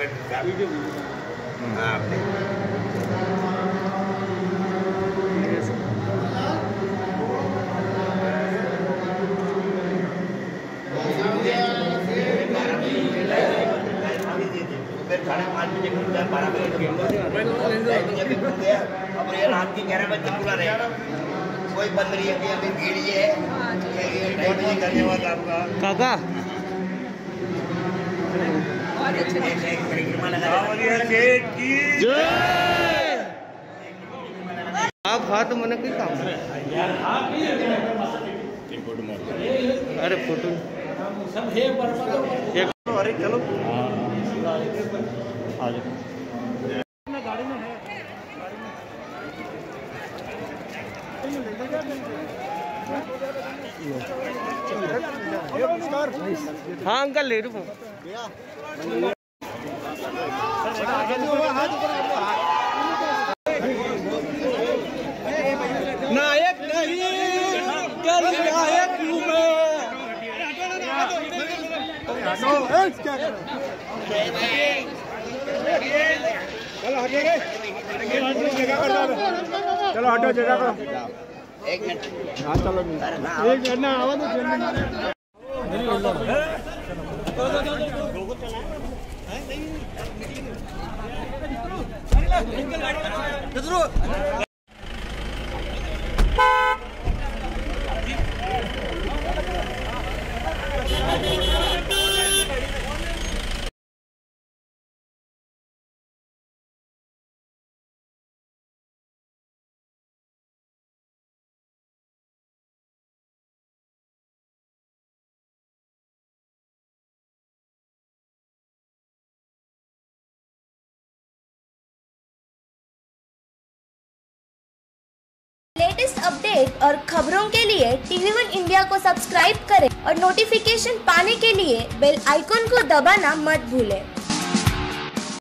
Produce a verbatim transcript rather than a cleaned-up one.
Video हाँ साढ़े पाँच बजे खुलता है, बारह बजे खुल गया। अब ये रात के ग्यारह बजे खुला रहेगा, कोई बंद नहीं है। अभी भीड़ ये है ढाई बजे करने वाला आपका काका आप हाथ मन कोई काम अरे फोटो अरे चलो आ जाओ गाड़ी में है हाँ अंकल ले लूँ नायक नहीं कल नायक हूँ चलो हटो जगह करो एक मिनट हाँ चलो एक मिनट ना आवा तो लेटेस्ट अपडेट और खबरों के लिए टीवी वन इंडिया को सब्सक्राइब करें और नोटिफिकेशन पाने के लिए बेल आइकॉन को दबाना मत भूलें।